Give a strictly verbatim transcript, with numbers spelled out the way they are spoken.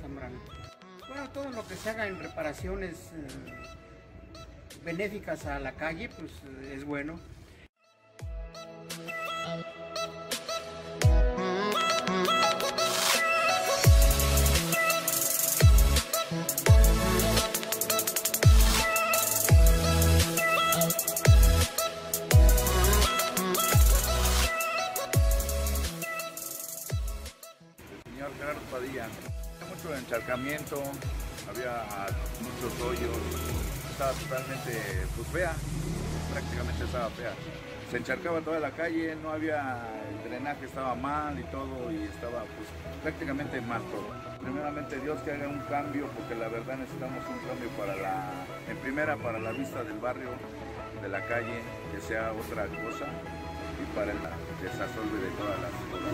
Zambrano. Bueno, todo lo que se haga en reparaciones eh, benéficas a la calle, pues eh, es bueno. Señor Gerardo Padilla, había mucho encharcamiento, había muchos hoyos, estaba totalmente pues, fea, prácticamente estaba fea. Se encharcaba toda la calle, no había, el drenaje estaba mal y todo, y estaba pues, prácticamente mal todo. Primeramente Dios que haga un cambio, porque la verdad necesitamos un cambio para la, en primera para la vista del barrio, de la calle, que sea otra cosa, y para el desasolve de todas las cosas.